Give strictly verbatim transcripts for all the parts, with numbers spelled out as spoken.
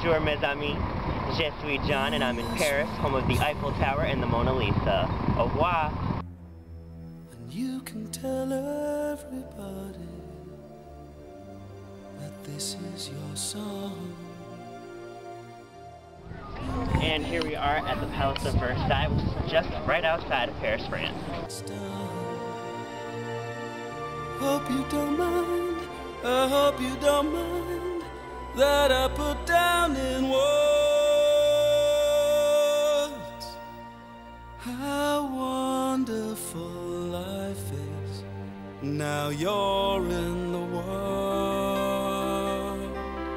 Bonjour mes amis, je suis John and I'm in Paris, home of the Eiffel Tower and the Mona Lisa. Au revoir. And you can tell everybody that this is your song. And here we are at the Palace of Versailles, which is just right outside of Paris, France. Hope you don't mind, I hope you don't mind that I put down in words how wonderful life is. Now you're in the world.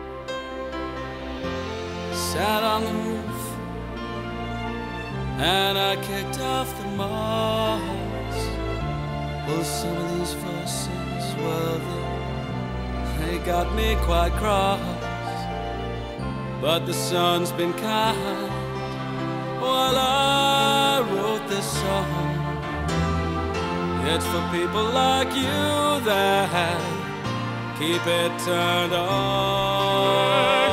Sat on the roof and I kicked off the moss. Well, some of these verses, well, they, they got me quite cross. But the sun's been kind while I wrote this song. It's for people like you that keep it turned on.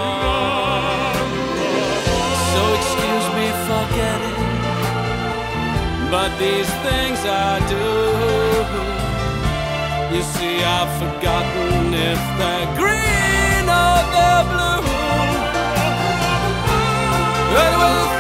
So excuse me for getting, but these things I do, you see, I've forgotten if they're green or they're blue. Anyway,